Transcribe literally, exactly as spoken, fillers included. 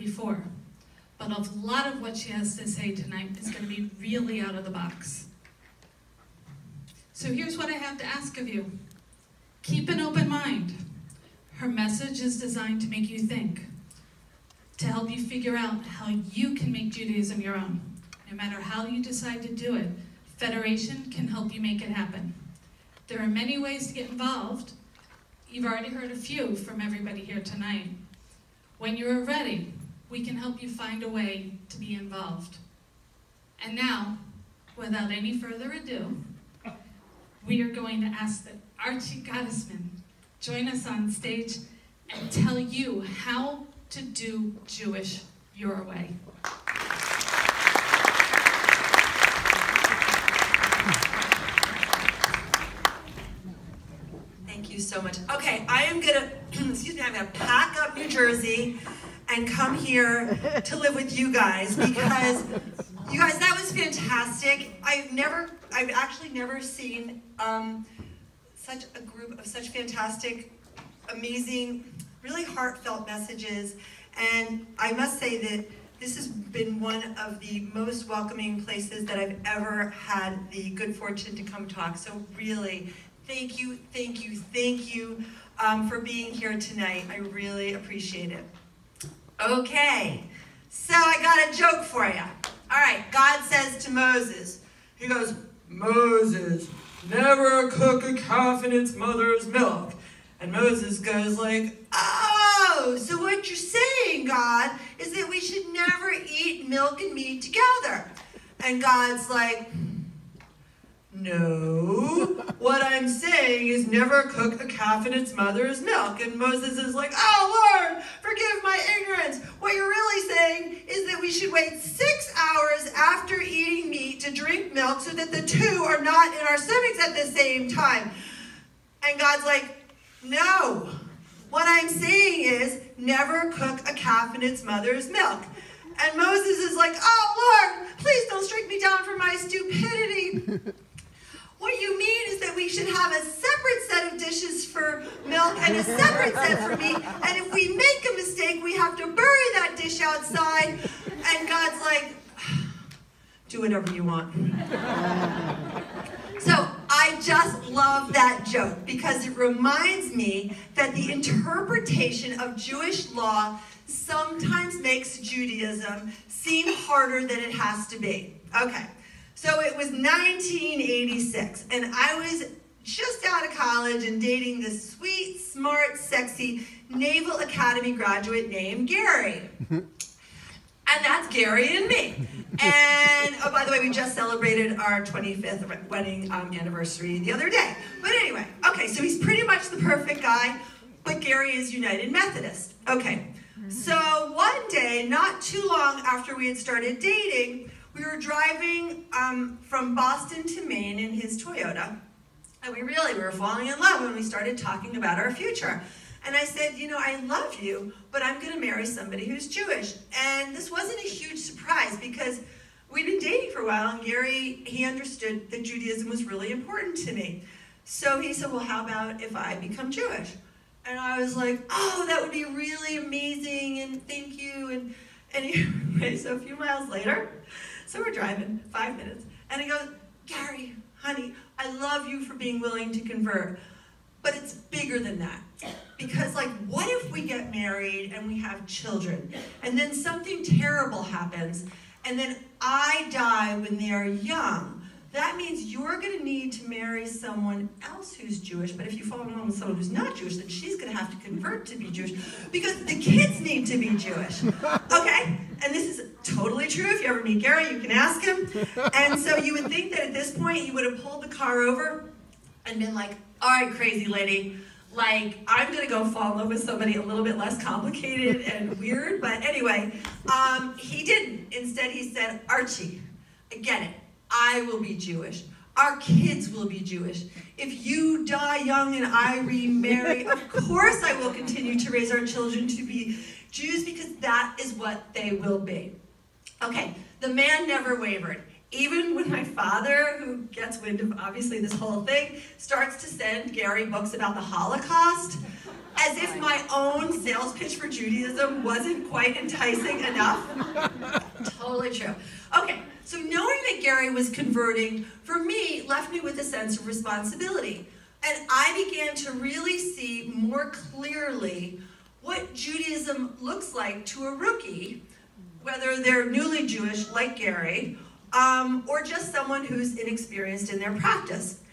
before. But a lot of what she has to say tonight is going to be really out of the box. So here's what I have to ask of you. Keep an open mind. Her message is designed to make you think, to help you figure out how you can make Judaism your own. No matter how you decide to do it, Federation can help you make it happen. There are many ways to get involved. You've already heard a few from everybody here tonight. When you are ready, we can help you find a way to be involved. And now, without any further ado, we are going to ask that Archie Gottesman join us on stage and tell you how to do Jewish your way. Thank you so much. Okay, I am gonna, excuse me, I'm gonna pack up New Jersey and come here to live with you guys because you guys, that was fantastic. I've never, I've actually never seen um, such a group of such fantastic, amazing, really heartfelt messages. And I must say that this has been one of the most welcoming places that I've ever had the good fortune to come talk. So really, thank you, thank you, thank you um, for being here tonight. I really appreciate it. Okay, so I got a joke for you. All right, God says to Moses, he goes, Moses, never cook a calf in its mother's milk. And Moses goes like, oh, so what you're saying, God, is that we should never eat milk and meat together. And God's like, no, what I'm saying is never cook a calf in its mother's milk. And Moses is like, oh, Lord, forgive my ignorance. What you're really saying is that we should wait six hours after eating meat to drink milk so that the two are not in our stomachs at the same time. And God's like, no, what I'm saying is never cook a calf in its mother's milk. And Moses is like, oh, Lord, please don't strike me down for my stupidity. What you mean is that we should have a separate set of dishes for milk and a separate set for meat. And if we make a mistake, we have to bury that dish outside. And God's like, do whatever you want. So I just love that joke because it reminds me that the interpretation of Jewish law sometimes makes Judaism seem harder than it has to be. Okay. So it was nineteen eighty-six, and I was just out of college and dating this sweet, smart, sexy Naval Academy graduate named Gary. And that's Gary and me. And, oh, by the way, we just celebrated our twenty-fifth wedding um, anniversary the other day. But anyway, okay, so he's pretty much the perfect guy, but Gary is United Methodist. Okay, so one day, not too long after we had started dating, we were driving um, from Boston to Maine in his Toyota, and we really were falling in love when we started talking about our future. And I said, you know, I love you, but I'm going to marry somebody who's Jewish. And this wasn't a huge surprise because we'd been dating for a while, and Gary, he understood that Judaism was really important to me. So he said, well, how about if I become Jewish? And I was like, oh, that would be really amazing, and thank you. And anyway, so a few miles later, so we're driving, five minutes, and he goes, Gary, honey, I love you for being willing to convert, but it's bigger than that. Because, like, what if we get married and we have children, and then something terrible happens, and then I die when they're young? That means you're going to need to marry someone else who's Jewish, but if you fall in love with someone who's not Jewish, then she's going to have to convert to be Jewish, because the kids need to be Jewish. Okay? And this is totally true. If you ever meet Gary, you can ask him. And so you would think that at this point, he would have pulled the car over and been like, all right, crazy lady, like, I'm going to go fall in love with somebody a little bit less complicated and weird. But anyway, um, he didn't. Instead, he said, Archie, I get it. I will be Jewish. Our kids will be Jewish. If you die young and I remarry, of course I will continue to raise our children to be Jews, because that is what they will be. Okay, the man never wavered. Even when my father, who gets wind of obviously this whole thing, starts to send Gary books about the Holocaust, as if my own sales pitch for Judaism wasn't quite enticing enough. Totally true. Okay, so knowing that Gary was converting, for me, left me with a sense of responsibility. And I began to really see more clearly what Judaism looks like to a rookie, whether they're newly Jewish like Gary, um, or just someone who's inexperienced in their practice.